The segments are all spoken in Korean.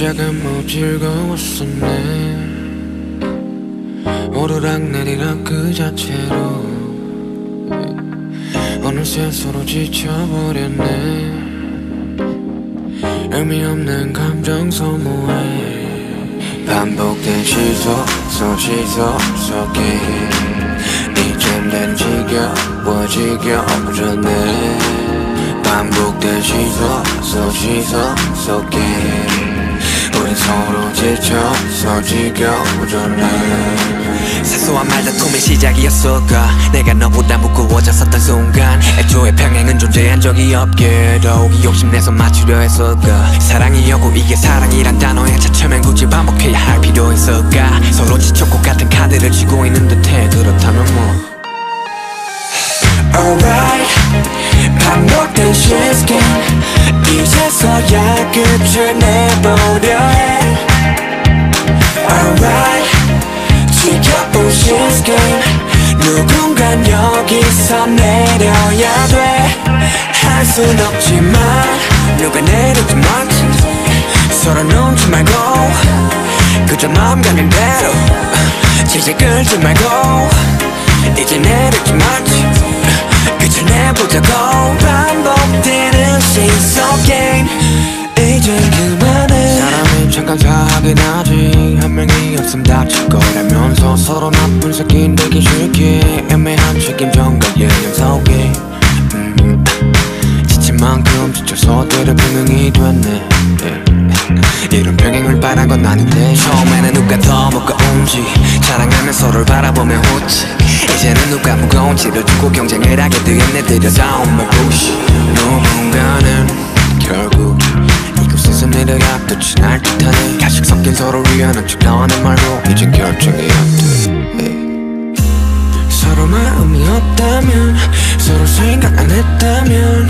시작은 뭐 즐거웠었네. 오르락내리락 그 자체로 어느새 서로 지쳐버렸네. 의미 없는 감정 소모에 반복된 시소 속에 이젠 난 지겨워졌네. 반복된 시소 속에 우린 서로 지쳐서 지겨워졌네. 사소한 말다툼의 시작이었을까. 내가 너보다 무거워졌었던 순간 애초에 평행은 존재한 적이 없게 더욱이 욕심내서 맞추려 했을까. 사랑이었고 이게 사랑이란 단어에 차츰엔 굳이 반복해야 할 필요 있을까. 서로 지쳤고 같은 카드를 쥐고 있는 듯해. 그렇다면 뭐 Alright, 반복된 시스템 이제서야 끝을 내보려 해. Alright, 지겨운 시스템 누군간 여기서 내려야 돼. 할 순 없지만 누가 내리든 말든 서로 눈치 말고 그저 마음 가는 대로 질질 끌지 말고 이제 내리지 말지 끝을 내보자고. 반복되는 시속 게임 이제 그만해. 사람이 잠깐 사하긴 하지. 한 명이 없음 다칠 거라면서 서로 나쁜 새끼 되기 싫게 애매한 책임전과 예념 속에 지친 만큼 지쳐서 때려 병행이 됐네. 이런 병행을 바란 건 아닌데. 처음에는 누가 더 무거운지 자랑하며 서로를 바라보며 웃지. 이제는 누가 무거운지를 두고 경쟁을 하게 되었네. 들여다온 말 부시. 누군가는 결국 이곳에서 내려야 끝이 날 듯하네. 가식 섞인 서로 위하는 척 나와는 말로 이젠 결정해야 돼. 서로 마음이 없다면 서로 생각 안 했다면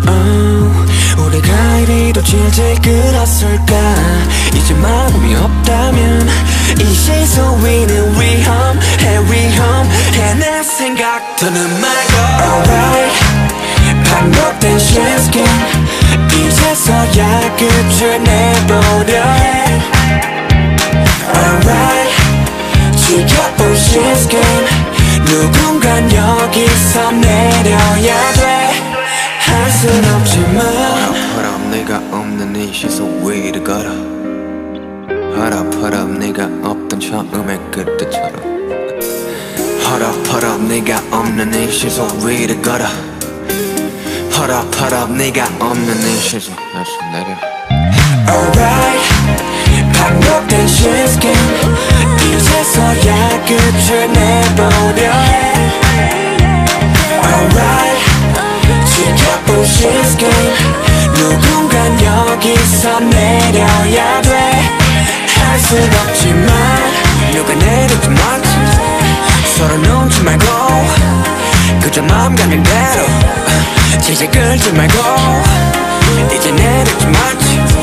우리가 이리도 질질 끌었을까. 이제 마음이 없다면 이 시소 위는 위험해. 내 생각 더는 말고. Alright, 반복된 시스템 이제서야 끝을 내보려 해. Alright, 지겨운 시스템 누군간 여기서 내려야 돼. 할 순 없지만 허럽 네가 없는 이 시소 위를 걸어. 허럽 네가 없던 처음의 그때처럼. 허럽 네가 없는 이 시소 위를 걸어. 허럽 네가 없는 이 시소 다시 내려. Alright, 반복된 시스템 이제서야 끝을 내보려 해. Alright, 지겨운 시스템 누군간 여기서 내려야 돼. 할 순 없지만 누가 내리든 말든 서로 눈치 말고 그저 마음 가는 대로 질질 끌지 말고 이제 내리지 말지